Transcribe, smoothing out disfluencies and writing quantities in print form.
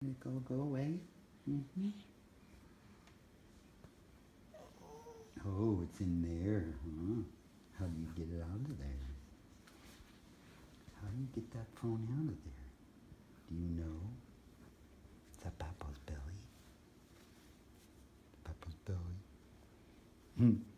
Go away. Mm-hmm. Oh, it's in there, huh? How do you get it out of there? How do you get that phone out of there? Do you know? Is that Papa's belly? Papa's belly.